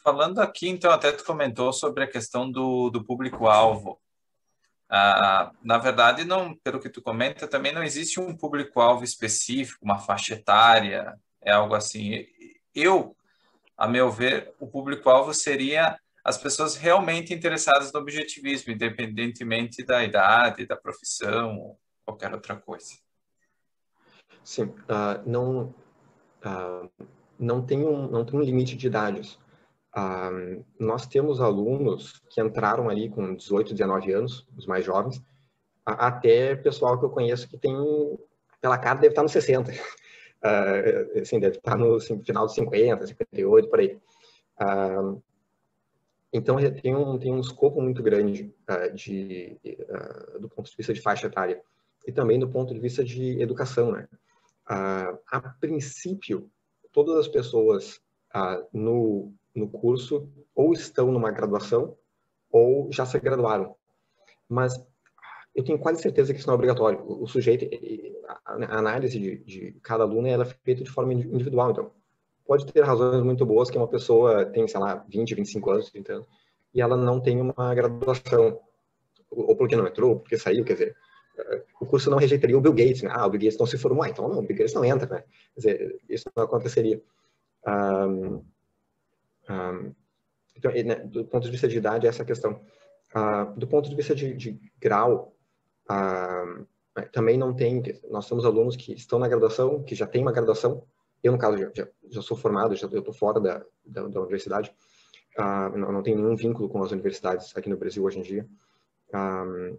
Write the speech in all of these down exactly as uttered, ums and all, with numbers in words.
falando aqui, então, até tu comentou sobre a questão do, do público-alvo. Ah, na verdade, não, pelo que tu comenta, também não existe um público-alvo específico, uma faixa etária, é algo assim. Eu, a meu ver, o público-alvo seria as pessoas realmente interessadas no objetivismo, independentemente da idade, da profissão, ou qualquer outra coisa. Sim, uh, não, uh, não, tem um, não tem um limite de idades. Uh, nós temos alunos que entraram ali com dezoito, dezenove anos, os mais jovens, a, até pessoal que eu conheço que tem, pela cara, deve estar nos sessenta. Uh, assim, deve estar no assim, final dos cinquenta, cinquenta e oito, por aí. Uh, então, tem um, tem um escopo muito grande uh, de, uh, do ponto de vista de faixa etária e também do ponto de vista de educação, né? Uh, a princípio, todas as pessoas uh, no, no curso ou estão numa graduação ou já se graduaram. Mas eu tenho quase certeza que isso não é obrigatório. O, o sujeito, a análise de, de cada aluno ela é feita de forma individual. Então, pode ter razões muito boas que uma pessoa tem, sei lá, vinte, vinte e cinco anos, trinta anos, e ela não tem uma graduação. Ou porque não entrou, ou porque saiu, quer dizer, o curso não rejeitaria o Bill Gates, né? Ah, o Bill Gates não se formou, então não, o Bill Gates não entra, né? Quer dizer, isso não aconteceria. Um, um, então, né, do ponto de vista de idade, essa é a questão. Uh, do ponto de vista de, de grau, uh, também não tem, nós temos alunos que estão na graduação, que já têm uma graduação, eu, no caso, já, já, já sou formado, já estou fora da, da, da universidade, uh, não, não tenho nenhum vínculo com as universidades aqui no Brasil hoje em dia. Um,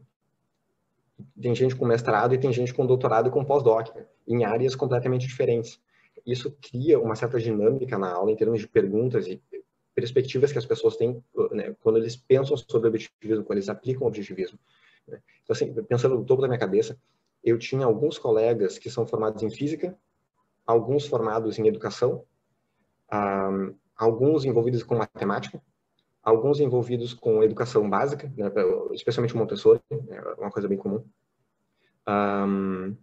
tem gente com mestrado e tem gente com doutorado e com pós-doc, né, em áreas completamente diferentes. Isso cria uma certa dinâmica na aula em termos de perguntas e perspectivas que as pessoas têm, né, quando eles pensam sobre o objetivismo, quando eles aplicam o objetivismo. Né. Então, assim, pensando no topo da minha cabeça, eu tinha alguns colegas que são formados em física, alguns formados em educação, um, alguns envolvidos com matemática, alguns envolvidos com educação básica, né, especialmente Montessori, é uma coisa bem comum. Um,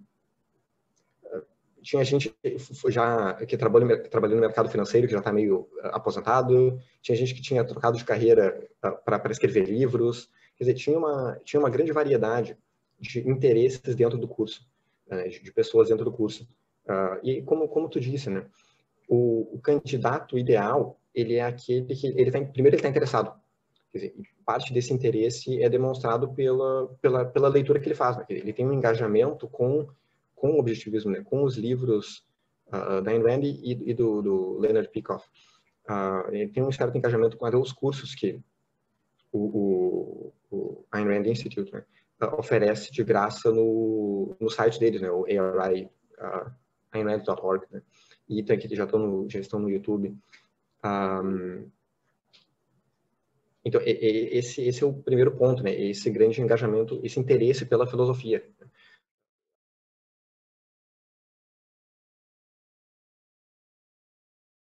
tinha gente já que trabalha, que trabalha no mercado financeiro, que já está meio aposentado, tinha gente que tinha trocado de carreira para escrever livros, quer dizer, tinha uma, tinha uma grande variedade de interesses dentro do curso, né, de pessoas dentro do curso. Uh, e como, como tu disse, né, o, o candidato ideal, ele é aquele que, ele tá, primeiro ele está interessado, quer dizer, parte desse interesse é demonstrado pela, pela, pela leitura que ele faz, né? Ele tem um engajamento com, com o objetivismo, né? Com os livros uh, da Ayn Rand e, e do, do Leonard Peikoff. Uh, ele tem um certo engajamento com os cursos que o, o, o Ayn Rand Institute, né, uh, oferece de graça no, no site deles, né? O A R I, uh, ayn rand ponto org, né? E tem aqui, já, no, já estão no YouTube. Um, Então, esse, esse é o primeiro ponto, né? Esse grande engajamento, esse interesse pela filosofia.